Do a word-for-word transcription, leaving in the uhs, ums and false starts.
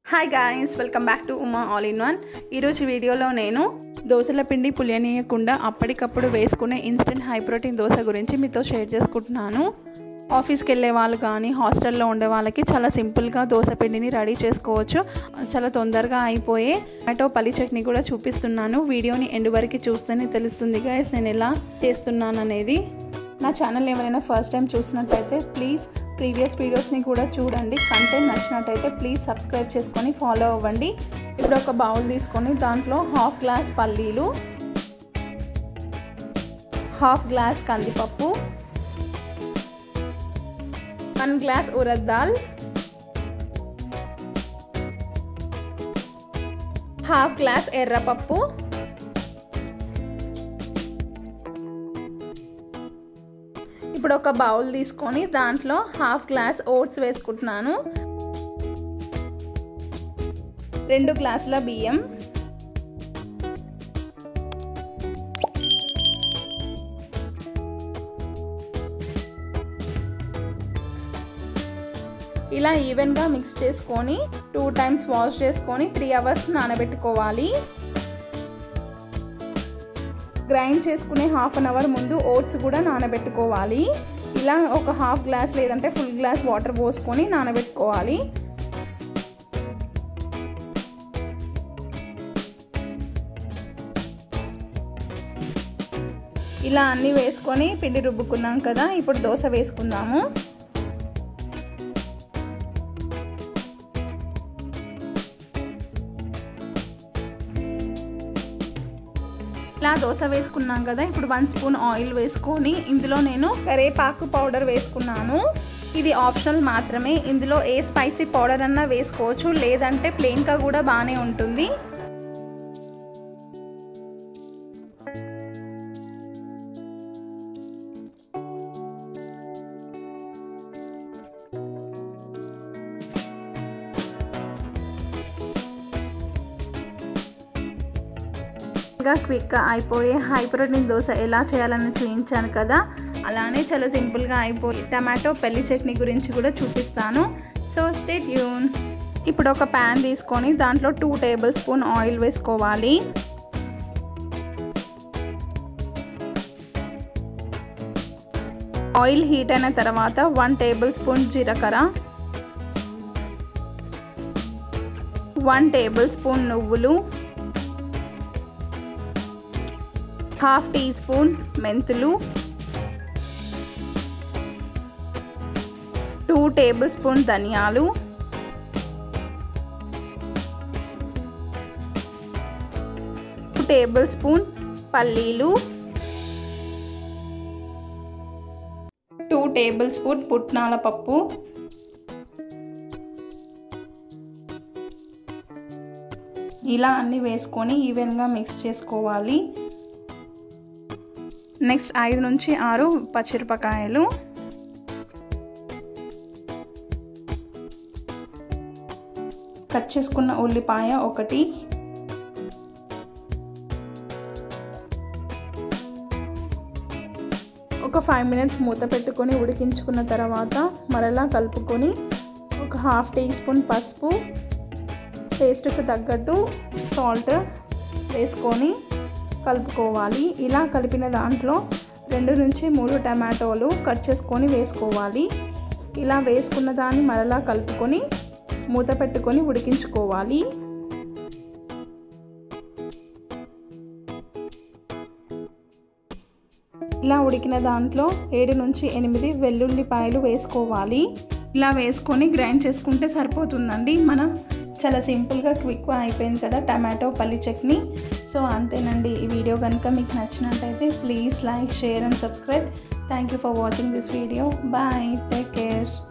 Hi guys, welcome back to Uma all in one. ఈరోజు వీడియోలో నేను దోశల పిండి పులియనీయకుండా అప్పటికప్పుడు వేసుకునే ఇన్స్టెంట్ హై ప్రోటీన్ దోశ గురించి మీతో షేర్ చేసుకుంటున్నాను. ఆఫీస్కి వెళ్ళే వాళ్ళు కానీ హాస్టల్లో ఉండే వాళ్ళకి చాలా సింపుల్గా దోశ పిండిని రెడీ చేసుకోవచ్చు. చాలా తొందరగా అయిపోయే టమాటో పల్లి చట్నీ కూడా చూపిస్తున్నాను. వీడియోని ఎండ్ వరకు చూస్తేనే తెలుస్తుంది గాయ్స్ నేను ఎలా చేస్తున్నాను అనేది. నా ఛానల్ ఏమైనా ఫస్ట్ టైం చూసినట్టయితే ప్లీజ్ ప్రీవియస్ వీడియోస్ని కూడా చూడండి. కంటెంట్ నచ్చినట్టయితే ప్లీజ్ సబ్స్క్రైబ్ చేసుకొని ఫాలో అవ్వండి. ఇప్పుడు ఒక బౌల్ తీసుకొని దాంట్లో హాఫ్ గ్లాస్ పల్లీలు, హాఫ్ గ్లాస్ కందిపప్పు, one glass urad dal, half glass ఎర్రపప్పు, ఇప్పుడు ఒక బౌల్ తీసుకొని దాంట్లో హాఫ్ గ్లాస్ ఓట్స్ వేసుకుంటున్నాను, రెండు గ్లాసుల బియ్యం, ఇలా ఈవెన్గా మిక్స్ చేసుకొని టూ టైమ్స్ వాష్ చేసుకొని త్రీ అవర్స్ నానబెట్టుకోవాలి. గ్రైండ్ చేసుకునే హాఫ్ అన్ అవర్ ముందు ఓట్స్ కూడా నానబెట్టుకోవాలి. ఇలా ఒక హాఫ్ గ్లాస్ లేదంటే ఫుల్ గ్లాస్ వాటర్ పోసుకొని నానబెట్టుకోవాలి. ఇలా అన్నీ వేసుకొని పిండి రుబ్బుకున్నాం కదా, ఇప్పుడు దోశ వేసుకుందాము. ఇలా దోశ వేసుకున్నాం కదా, ఇప్పుడు వన్ స్పూన్ ఆయిల్ వేసుకొని ఇందులో నేను కరివేపాకు పౌడర్ వేసుకున్నాను. ఇది ఆప్షనల్ మాత్రమే. ఇందులో ఏ స్పైసీ పౌడర్ అన్నా వేసుకోవచ్చు, లేదంటే ప్లెయిన్గా కూడా బాగానే ఉంటుంది. క్విక్గా అయిపోయే హై ప్రోటీన్ దోశ ఎలా చేయాలని చూపించాను కదా, అలానే చాలా సింపుల్గా అయిపోయి టమాటో పల్లి చట్నీ గురించి కూడా చూపిస్తాను. So stay tune. ఇప్పుడు ఒక ప్యాన్ తీసుకొని దాంట్లో టూ టేబుల్ స్పూన్ ఆయిల్ వేసుకోవాలి. ఆయిల్ హీట్ అయిన తర్వాత వన్ టేబుల్ స్పూన్ జీలకర్ర, వన్ టేబుల్ స్పూన్ నువ్వులు, హాఫ్ టీ స్పూన్ మెంతులు, టూ టేబుల్ స్పూన్ ధనియాలు, టూ టేబుల్ స్పూన్ పల్లీలు, టూ టేబుల్ స్పూన్ పుట్నాల పప్పు, ఇలా అన్నీ వేసుకొని ఈవెన్గా మిక్స్ చేసుకోవాలి. నెక్స్ట్ ఐదు నుంచి ఆరు పచ్చిమిరపకాయలు, కట్ చేసుకున్న ఉల్లిపాయ ఒకటి, ఒక ఫైవ్ మినిట్స్ మూత పెట్టుకొని ఉడికించుకున్న తర్వాత మరలా కలుపుకొని ఒక హాఫ్ టీ స్పూన్ పసుపు, టేస్ట్కి తగ్గట్టు సాల్ట్ వేసుకొని కలుపుకోవాలి. ఇలా కలిపిన దాంట్లో రెండు నుంచి మూడు టమాటోలు కట్ చేసుకొని వేసుకోవాలి. ఇలా వేసుకున్న దాన్ని మరలా కలుపుకొని మూత పెట్టుకొని ఉడికించుకోవాలి. ఇలా ఉడికిన దాంట్లో ఏడు నుంచి ఎనిమిది వెల్లుల్లిపాయలు వేసుకోవాలి. ఇలా వేసుకొని గ్రైండ్ చేసుకుంటే సరిపోతుందండి. మనం చాలా సింపుల్గా క్విక్గా అయిపోయింది కదా టమాటో పల్లి చట్నీ. సో అంతేనండి. ఈ వీడియో కనుక మీకు నచ్చినట్టయితే please like, share and subscribe. Thank you for watching this video. Bye, take care.